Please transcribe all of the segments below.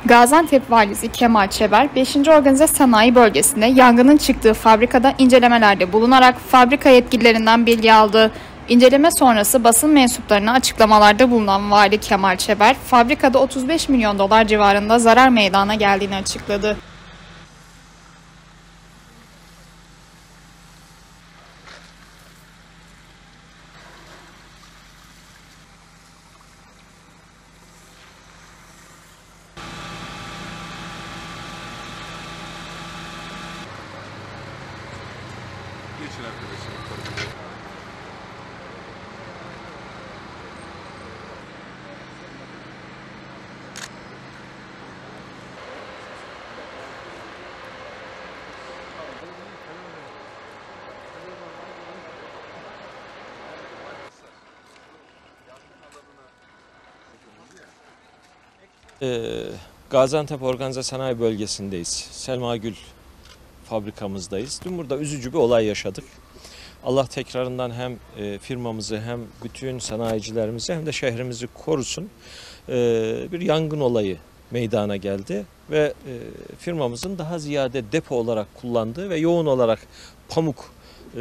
Gaziantep Valisi Kemal Çeber, 5. Organize Sanayi Bölgesi'nde yangının çıktığı fabrikada incelemelerde bulunarak fabrika yetkililerinden bilgi aldı. İnceleme sonrası basın mensuplarına açıklamalarda bulunan Vali Kemal Çeber, fabrikada 35 milyon dolar civarında zarar meydana geldiğini açıkladı. Geçin arkadaşlar. Gaziantep Organize Sanayi Bölgesi'ndeyiz. Selma Gül fabrikamızdayız. Dün burada üzücü bir olay yaşadık. Allah tekrarından hem firmamızı hem bütün sanayicilerimizi hem de şehrimizi korusun. Bir yangın olayı meydana geldi ve firmamızın daha ziyade depo olarak kullandığı ve yoğun olarak pamuk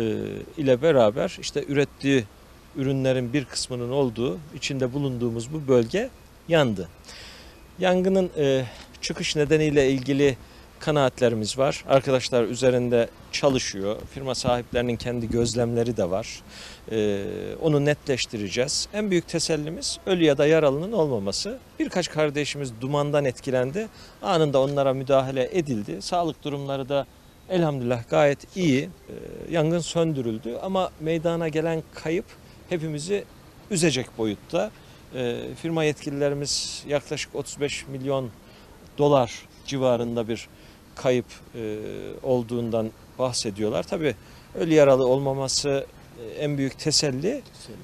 ile beraber işte ürettiği ürünlerin bir kısmının olduğu, içinde bulunduğumuz bu bölge yandı. Yangının çıkış nedeniyle ilgili kanaatlerimiz var. Arkadaşlar üzerinde çalışıyor. Firma sahiplerinin kendi gözlemleri de var. Onu netleştireceğiz. En büyük tesellimiz ölü ya da yaralının olmaması. Birkaç kardeşimiz dumandan etkilendi. Anında onlara müdahale edildi. Sağlık durumları da elhamdülillah gayet iyi. Yangın söndürüldü ama meydana gelen kayıp hepimizi üzecek boyutta. Firma yetkililerimiz yaklaşık 35 milyon dolar civarında bir kayıp olduğundan bahsediyorlar. Tabii ölü yaralı olmaması en büyük teselli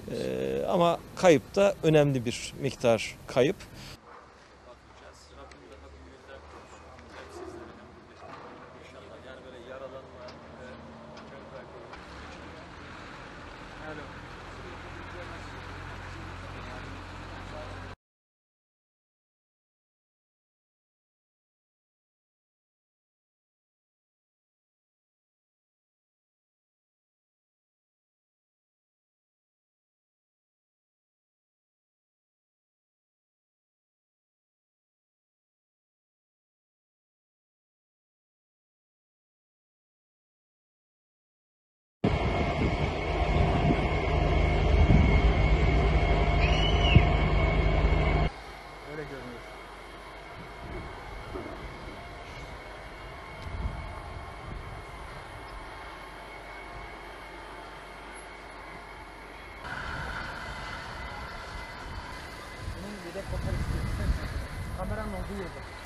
ama kayıp da önemli bir miktar kayıp. Kameranın olduğu yerde.